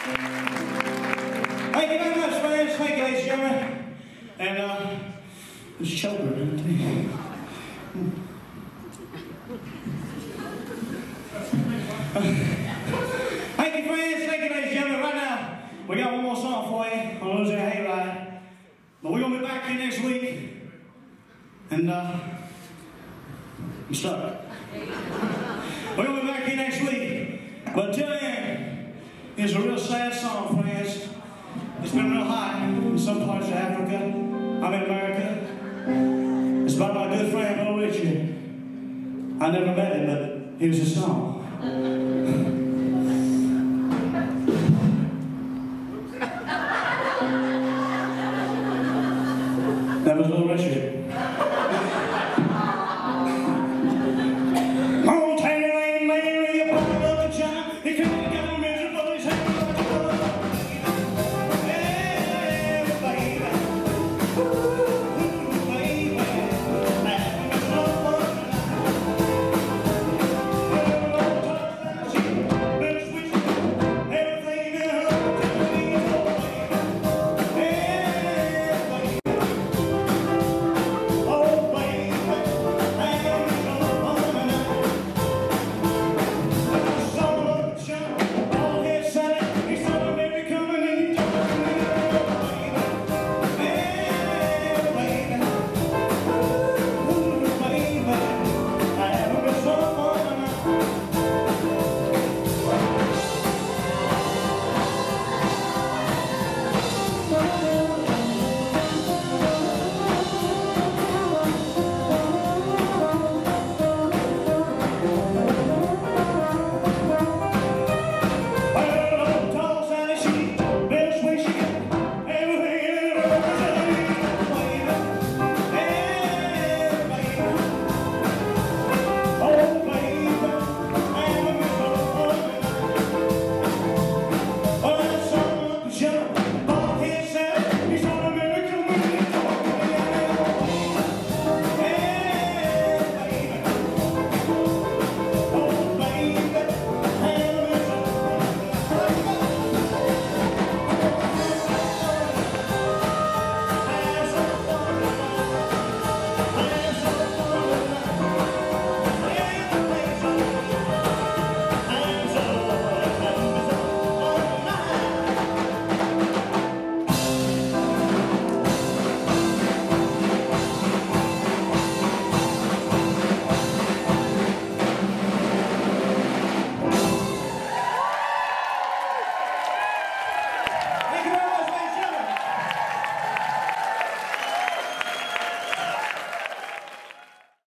Thank you very much, friends. Thank you, ladies and gentlemen. And, it's children. Thank you, friends. Thank you, ladies and gentlemen. Right now, we got one more song for you on Losing a Hayride. But we're going to be back here next week. And, I'm stuck. We're going to be back here next week. But until then, it's a real sad song, friends. It's been real hot in some parts of Africa. I'm in America. It's about my good friend, Little Richard. I never met him, but here's a song. That was Little Richard.